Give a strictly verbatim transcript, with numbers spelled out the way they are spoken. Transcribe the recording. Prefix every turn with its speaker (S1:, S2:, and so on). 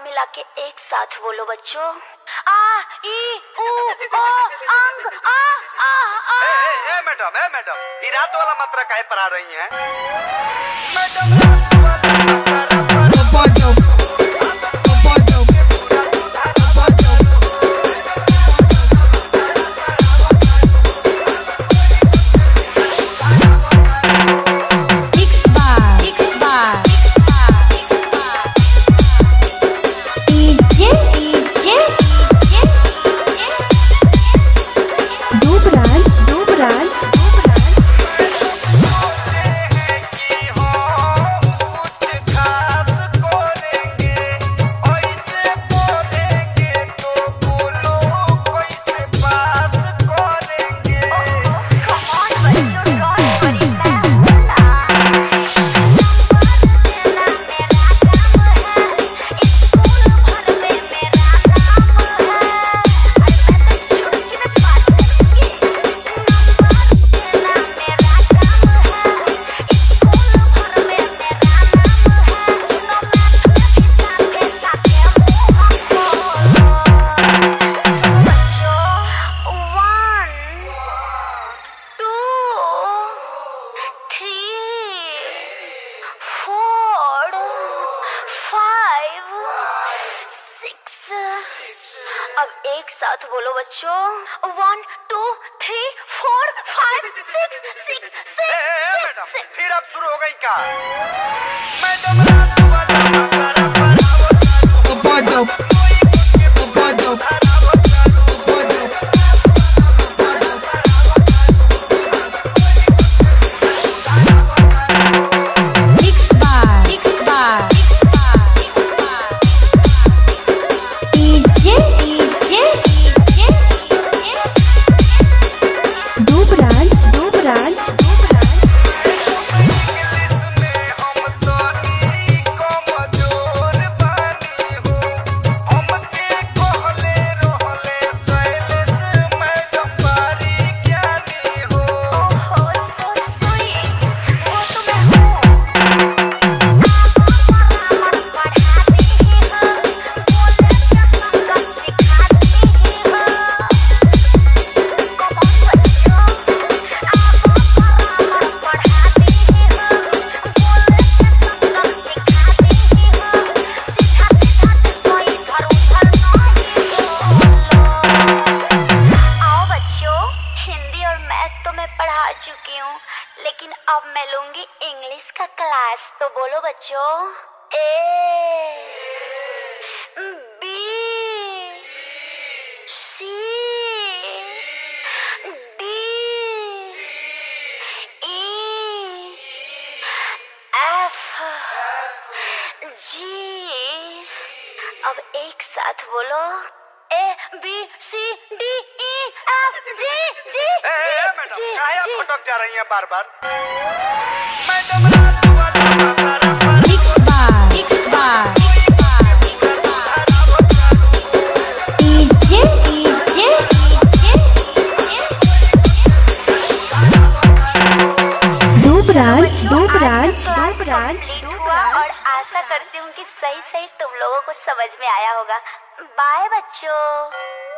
S1: मिला के एक साथ बोलो बच्चों। आ ई उ ओ अंग आ आ आ।
S2: ए ए मैडम ए मैडम ये रात वाला मात्रा काहे पढ़ा रही हैं? मैडम अब एक साथ बोलो बच्चों। One two three four five six six six. फिर अब शुरू हो गई क्या? मैडम पढ़ा चुकी हूँ, लेकिन अब मैं लूंगी इंग्लिश का क्लास। तो बोलो बच्चों। A B C D E F G. अब एक साथ बोलो। A B C D E F G G G G. भटक जा रही हैं बार बार।
S1: मिक्स बार मिक्स बार डीजे डीजे दो ब्रांच दो ब्रांच दो ब्रांच और आशा करती हूँ कि सही सही तुम लोगों को समझ में आया होगा। बाय बच्चों।